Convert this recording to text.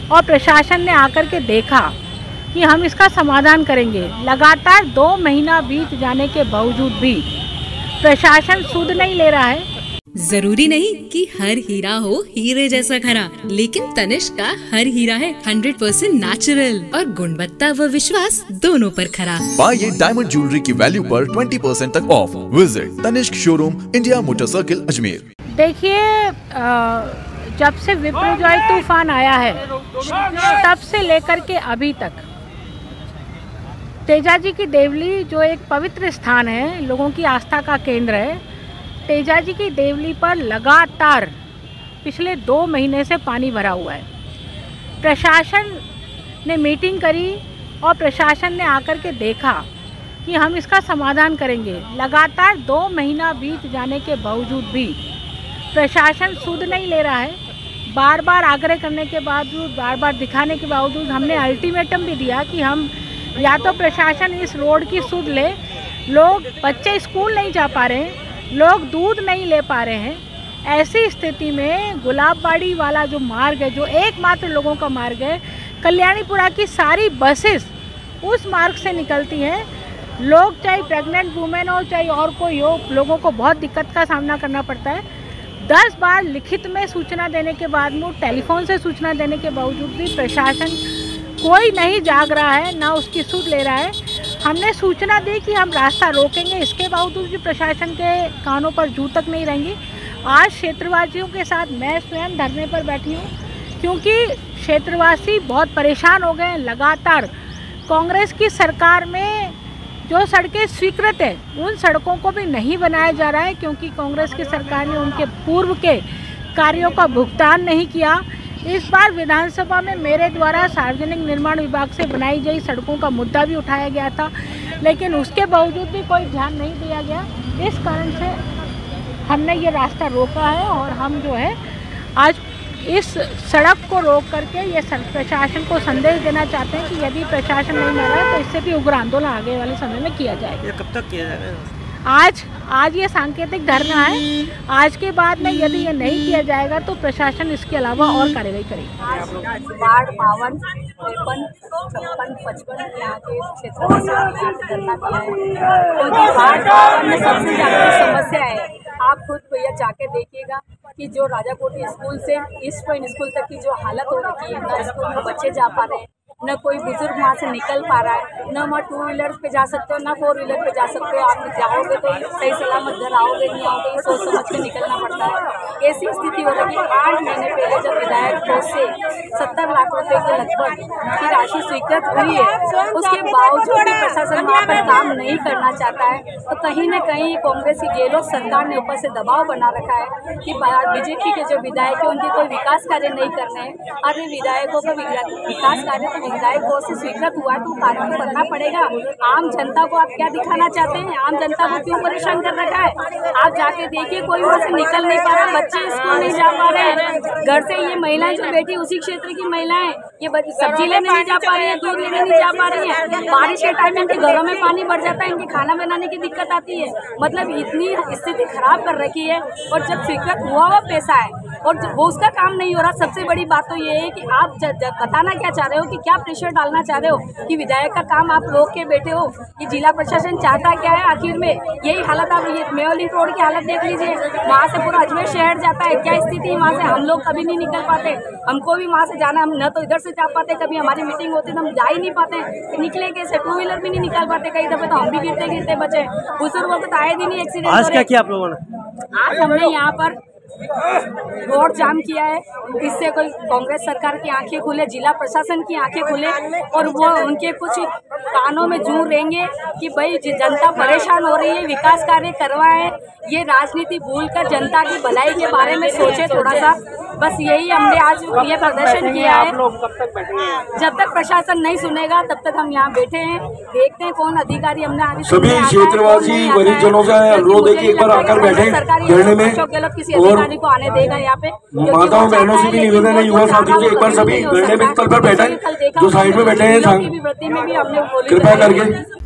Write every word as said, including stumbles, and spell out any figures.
और प्रशासन ने आकर के देखा कि हम इसका समाधान करेंगे। लगातार दो महीना बीत जाने के बावजूद भी प्रशासन सुध नहीं ले रहा है। जरूरी नहीं कि हर हीरा हो हीरे जैसा खरा, लेकिन तनिष्क का हर हीरा है हंड्रेड परसेंट नेचुरल और गुणवत्ता व विश्वास दोनों पर खरा। पाइए डायमंड ज्वेलरी की वैल्यू पर ट्वेंटी परसेंट तक off. Visit Tanishq showroom, India Motor Circle, Ajmer. देखिए, जब से विपर्जॉय तूफान आया है तब से लेकर के अभी तक तेजाजी की देवली, जो एक पवित्र स्थान है, लोगों की आस्था का केंद्र है, तेजाजी की देवली पर लगातार पिछले दो महीने से पानी भरा हुआ है। प्रशासन ने मीटिंग करी और प्रशासन ने आकर के देखा कि हम इसका समाधान करेंगे। लगातार दो महीना बीत जाने के बावजूद भी प्रशासन सुध नहीं ले रहा है। बार बार आग्रह करने के बावजूद, बार बार दिखाने के बावजूद हमने अल्टीमेटम भी दिया कि हम या तो प्रशासन इस रोड की सुध ले। लोग, बच्चे स्कूल नहीं जा पा रहे हैं, लोग दूध नहीं ले पा रहे हैं। ऐसी स्थिति में गुलाबबाड़ी वाला जो मार्ग है, जो एकमात्र लोगों का मार्ग है, कल्याणीपुरा की सारी बसेस उस मार्ग से निकलती हैं। लोग, चाहे प्रेग्नेंट वुमेन हो चाहे और कोई हो, लोगों को बहुत दिक्कत का सामना करना पड़ता है। दस बार लिखित में सूचना देने के बाद में, टेलीफोन से सूचना देने के बावजूद भी प्रशासन कोई नहीं जाग रहा है, ना उसकी सुध ले रहा है। हमने सूचना दी कि हम रास्ता रोकेंगे, इसके बावजूद भी प्रशासन के कानों पर जू तक नहीं रहेंगी। आज क्षेत्रवासियों के साथ मैं स्वयं धरने पर बैठी हूँ, क्योंकि क्षेत्रवासी बहुत परेशान हो गए हैं। लगातार कांग्रेस की सरकार में जो सड़कें स्वीकृत है, उन सड़कों को भी नहीं बनाया जा रहा है, क्योंकि कांग्रेस की सरकार ने उनके पूर्व के कार्यों का भुगतान नहीं किया। इस बार विधानसभा में मेरे द्वारा सार्वजनिक निर्माण विभाग से बनाई गई सड़कों का मुद्दा भी उठाया गया था, लेकिन उसके बावजूद भी कोई ध्यान नहीं दिया गया। इस कारण से हमने ये रास्ता रोका है और हम जो है आज इस सड़क को रोक करके ये प्रशासन को संदेश देना चाहते हैं कि यदि प्रशासन नहीं मान रहा तो इससे भी उग्र आंदोलन आगे वाले समय में किया जाएगा। ये कब तक किया जाएगा? आज आज ये सांकेतिक धरना है। आज के बाद में यदि ये नहीं किया जाएगा तो प्रशासन इसके अलावा और कार्रवाई करेगी। वार्ड बावन, तिरपन, छप्पन, पचपन यहाँ के क्षेत्र में धरना दिया है, क्योंकि वार्ड बावन में सबसे ज़्यादा समस्या है। आप खुद भैया जाके देखिएगा कि जो राजाकोटी स्कूल से ईस्ट पॉइंट स्कूल तक की जो हालत हो रखी है, ना स्कूल में बच्चे जा पा रहे हैं, न कोई बुजुर्ग वहाँ से निकल पा रहा है, न वहाँ टू व्हीलर पे जा सकते हो, न फोर व्हीलर पे जा सकते हो। आप जाओगे तो सही सलामत घर आओगे, नहीं आओगे, ये सोच समझ के निकलना पड़ता है। ऐसी स्थिति हो रही है। आठ महीने पहले जब विधायक कोष से सत्तर लाख रुपए के लगभग की राशि स्वीकृत हुई है, उसके बावजूद भी प्रशासन वहाँ पर काम नहीं करना चाहता है। तो कहीं न कहीं कांग्रेस की गहलोत सरकार ने ऊपर से दबाव बना रखा है कि बीजेपी के जो विधायक है उनके कोई विकास कार्य नहीं करने हैं। अरे विधायकों का विकास कार्य तो विधायक कोष से स्वीकृत हुआ तो कार्य तो करना पड़ेगा। आम जनता को आप क्या दिखाना चाहते हैं? आम जनता को क्यों परेशान कर रखा है? आप जाके देखिए, कोई वहाँ से निकल नहीं पा रहा, बच्चे स्कूल नहीं जा पा रहे हैं। घर से ये महिलाएं जो बैठी, उसी क्षेत्र की महिलाएं, ये सब्जी लेने नहीं जा पा रही है, दूध लेने नहीं जा पा रही है। बारिश के टाइम में इनके घरों में पानी बढ़ जाता है, इनके खाना बनाने की दिक्कत आती है। मतलब इतनी स्थिति खराब कर रखी है। और जब स्वीकृत हुआ हुआ पैसा है और वो उसका काम नहीं हो रहा। सबसे बड़ी बात तो ये है कि आप ज, ज, बताना क्या चाह रहे हो, कि क्या प्रेशर डालना चाह रहे हो कि विधायक का काम आप रोक के बैठे हो। कि जिला प्रशासन चाहता क्या है आखिर में? यही हालत, आप ये मेयो लिंक रोड की हालत देख लीजिए, वहाँ से पूरा अजमेर शहर जाता है। क्या स्थिति वहाँ से? हम लोग कभी नहीं निकल पाते, हमको भी वहाँ से जाना, हम न तो इधर से जा पाते, कभी हमारी मीटिंग होती तो हम जा ही नहीं पाते, निकले कैसे? टू व्हीलर भी नहीं निकाल पाते, कई दफे तो हम भी गिरते गिरते बचे। बुजुर्गों को तो आए दिन ही एक्सीडेंट। आज क्या किया आप लोगों ने? आज हमने यहाँ पर रोड जाम किया है, इससे कोई कांग्रेस सरकार की आंखें खुले, जिला प्रशासन की आंखें खुले और वो उनके कुछ कानों में जू रहेंगे कि भाई जनता परेशान हो रही है, विकास कार्य करवाएं। ये राजनीति भूलकर जनता की भलाई के बारे में सोचे थोड़ा सा। बस यही हमने आज ये प्रदर्शन किया है। कब तक बैठेंगे? जब तक प्रशासन नहीं सुनेगा तब तक हम यहाँ बैठे हैं। देखते हैं कौन अधिकारी हमने आगे सभी क्षेत्रवासी वरिष्ठजनों का अनुरोध है कि एक बार आकर बैठे धरने में, अशोक गहलोत किसी अधिकारी को आने देगा यहाँ पे। माताओं बहनों से भी निवेदन है, युवा साथियों से, एक बार सभी धरने में स्थल पर बैठे जो साइड में बैठे हैं कृपया करके